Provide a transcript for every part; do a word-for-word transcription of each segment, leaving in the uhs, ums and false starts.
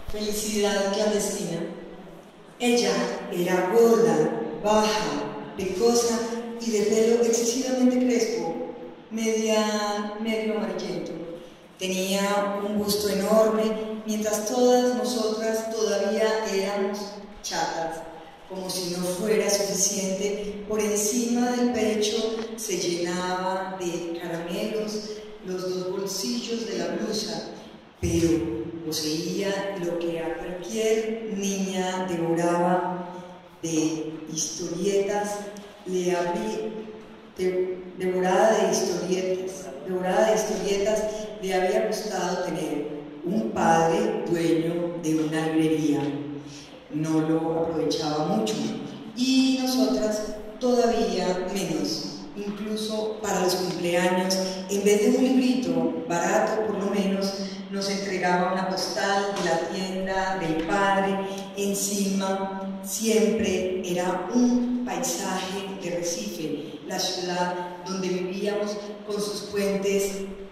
Felicidad clandestina. Ella era gorda, baja, pecosa y de pelo excesivamente crespo, media, medio amarillento. Tenía un busto enorme, mientras todas nosotras todavía éramos chatas. Como si no fuera suficiente, por encima del pecho se llenaba de caramelos los dos bolsillos de la blusa, pero poseía lo que a cualquier niña devoraba de historietas, le abrí, de, devorada de historietas, devorada de historietas, le había gustado tener un padre dueño de una librería. No lo aprovechaba mucho y nosotras todavía menos. Incluso para los cumpleaños, en vez de un librito barato por lo menos, nos entregaba una postal de la tienda del padre. Encima siempre era un paisaje de Recife, la ciudad donde vivíamos con sus puentes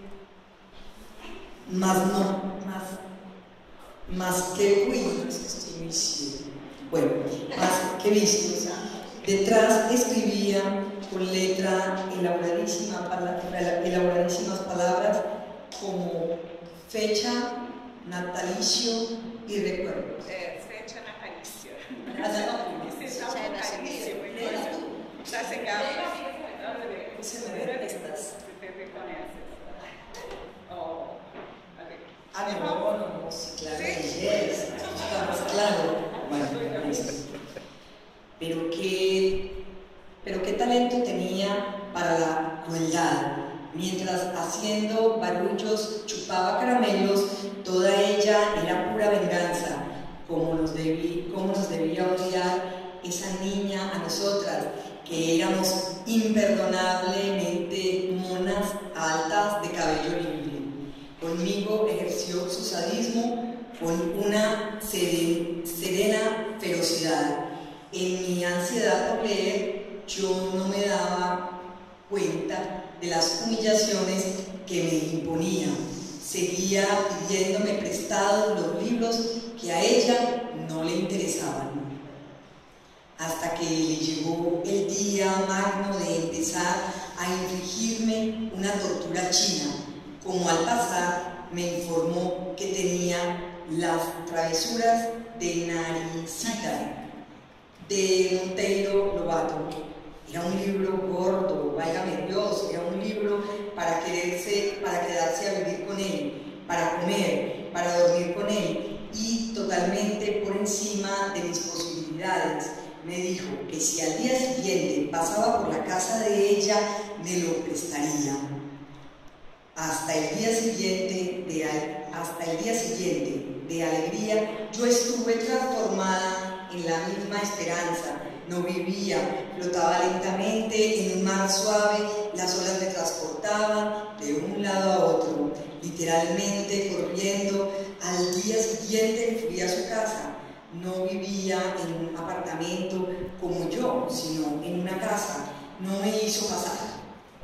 más no, más, más que uy, bueno, más que vistos. Detrás escribía con letra elaboradísima, elaboradísimas palabras como fecha, natalicio y recuerdo. Eh, fecha natalicio. Fecha natalicio. Ya se acaba. Se me ven estas. Ah, no, no, no, sí, claro, yes, está claro. Bueno, pero qué, pero qué talento tenía para la crueldad. Mientras haciendo barullos chupaba caramelos, toda ella era pura venganza. Cómo nos, debí, cómo nos debía odiar esa niña a nosotras, que éramos imperdonablemente monas altas de cabello libre. Conmigo ejerció su sadismo con una serena ferocidad. En mi ansiedad por leer, yo no me daba cuenta de las humillaciones que me imponía. Seguía pidiéndome prestados los libros que a ella no le interesaban. Hasta que le llegó el día magno de empezar a infligirme una tortura china. Como al pasar me informó que tenía las travesuras de Naricita de Monteiro Lobato. Era un libro gordo, válgame Dios, era un libro para, quererse, para quedarse a vivir con él, para comer, para dormir con él y totalmente por encima de mis posibilidades. Me dijo que si al día siguiente pasaba por la casa de ella, me lo prestaría. Hasta el día siguiente de, hasta el día siguiente de alegría, yo estuve transformada en la misma esperanza. No vivía, flotaba lentamente en un mar suave, las olas me transportaban de un lado a otro, literalmente corriendo. Al día siguiente fui a su casa. No vivía en un apartamento como yo, sino en una casa. No me hizo pasar.